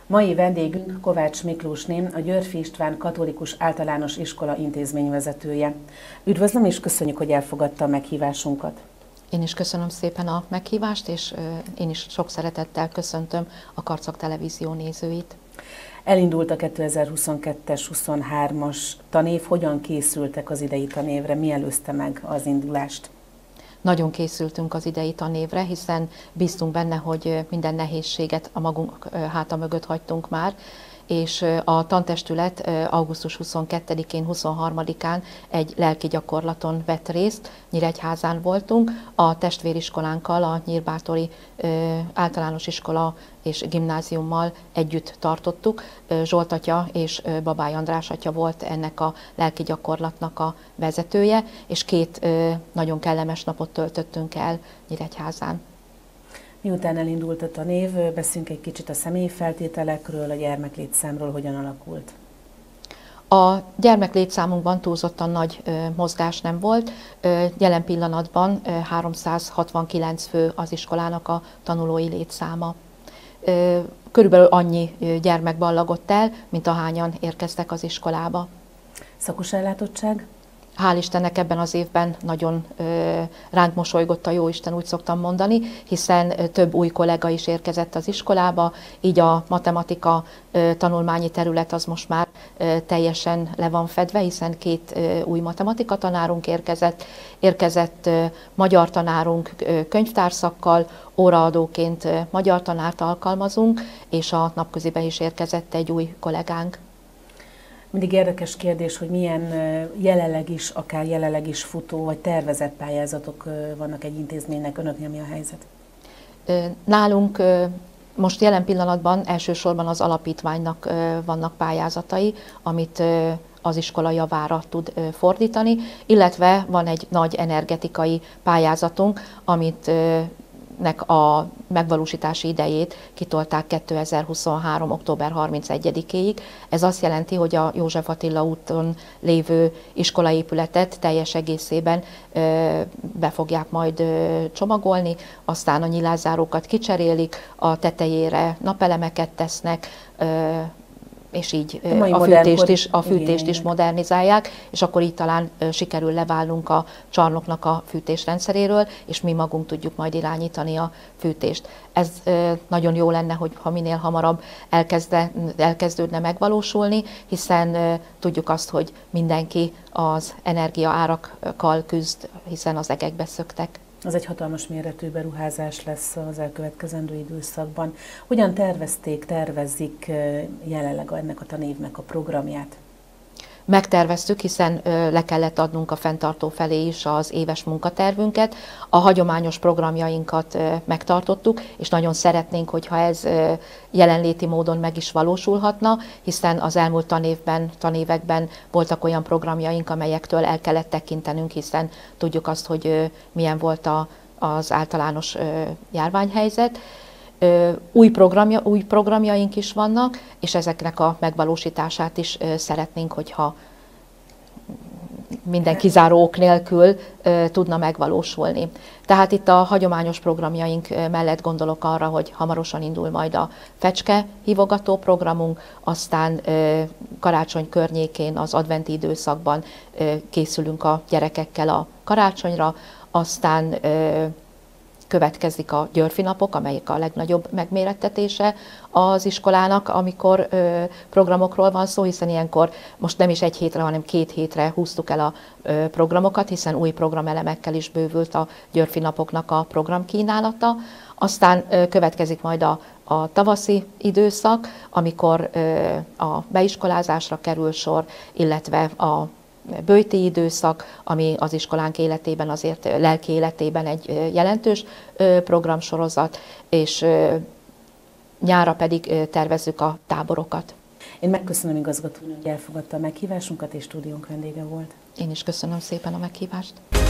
Mai vendégünk Kovács Miklósné, a Györffy István Katolikus Általános Iskola intézményvezetője. Üdvözlöm és köszönjük, hogy elfogadta a meghívásunkat. Én is köszönöm szépen a meghívást, és én is sok szeretettel köszöntöm a Karcag Televízió nézőit. Elindult a 2022-es, 23-as tanév. Hogyan készültek az idei tanévre? Mi előzte meg az indulást? Nagyon készültünk az idei tanévre, hiszen bíztunk benne, hogy minden nehézséget a magunk háta mögött hagytunk már, és a tantestület augusztus 22-én, 23-án egy lelki gyakorlaton vett részt, Nyíregyházán voltunk, a testvériskolánkkal, a Nyírbátori általános iskola és gimnáziummal együtt tartottuk. Zsolt atya és Babály András atya volt ennek a lelki gyakorlatnak a vezetője, és két nagyon kellemes napot töltöttünk el Nyíregyházán. Miután elindult a tanév, beszéljünk egy kicsit a személyi feltételekről, a gyermeklétszámról, hogyan alakult. A gyermeklétszámunkban túlzottan nagy mozgás nem volt. Jelen pillanatban 369 fő az iskolának a tanulói létszáma. Körülbelül annyi gyermek ballagott el, mint ahányan érkeztek az iskolába. Szakos ellátottság? Hál' Istennek ebben az évben nagyon ránk mosolygott a Jóisten, úgy szoktam mondani, hiszen több új kollega is érkezett az iskolába, így a matematika tanulmányi terület az most már teljesen le van fedve, hiszen két új matematika tanárunk érkezett magyar tanárunk könyvtárszakkal, óraadóként magyar tanárt alkalmazunk, és a napközibe is érkezett egy új kollégánk. Mindig érdekes kérdés, hogy milyen akár jelenleg is futó vagy tervezett pályázatok vannak egy intézménynek. Önöknél mi a helyzet? Nálunk most jelen pillanatban elsősorban az alapítványnak vannak pályázatai, amit az iskola javára tud fordítani, illetve van egy nagy energetikai pályázatunk, amit a megvalósítási idejét kitolták 2023. október 31-éig. Ez azt jelenti, hogy a József Attila úton lévő iskolaépületet teljes egészében be fogják majd csomagolni, aztán a nyilázárókat kicserélik, a tetejére napelemeket tesznek, és így a fűtést is modernizálják, és akkor így talán sikerül leválnunk a csarnoknak a fűtésrendszeréről, és mi magunk tudjuk majd irányítani a fűtést. Ez nagyon jó lenne, hogyha minél hamarabb elkezdődne megvalósulni, hiszen tudjuk azt, hogy mindenki az energiaárakkal küzd, hiszen az egekbe szöktek. Az egy hatalmas méretű beruházás lesz az elkövetkezendő időszakban. Hogyan tervezik jelenleg ennek a tanévnek a programját? Megterveztük, hiszen le kellett adnunk a fenntartó felé is az éves munkatervünket. A hagyományos programjainkat megtartottuk, és nagyon szeretnénk, hogyha ez jelenléti módon meg is valósulhatna, hiszen az elmúlt tanévekben voltak olyan programjaink, amelyektől el kellett tekintenünk, hiszen tudjuk azt, hogy milyen volt az általános járványhelyzet. Új programjaink is vannak, és ezeknek a megvalósítását is szeretnénk, hogyha minden kizáró ok nélkül tudna megvalósulni. Tehát itt a hagyományos programjaink mellett gondolok arra, hogy hamarosan indul majd a fecske hívogató programunk, aztán karácsony környékén az adventi időszakban készülünk a gyerekekkel a karácsonyra, aztán következik a Györffy napok, amelyik a legnagyobb megmérettetése az iskolának, amikor programokról van szó, hiszen ilyenkor most nem is egy hétre, hanem 2 hétre húztuk el a programokat, hiszen új programelemekkel is bővült a Györffy napoknak a programkínálata. Aztán következik majd a tavaszi időszak, amikor a beiskolázásra kerül sor, illetve a böjti időszak, ami az iskolánk életében, azért lelki életében egy jelentős programsorozat, és nyárra pedig tervezzük a táborokat. Én megköszönöm igazgatónő, hogy elfogadta a meghívásunkat, és stúdiónk vendége volt. Én is köszönöm szépen a meghívást.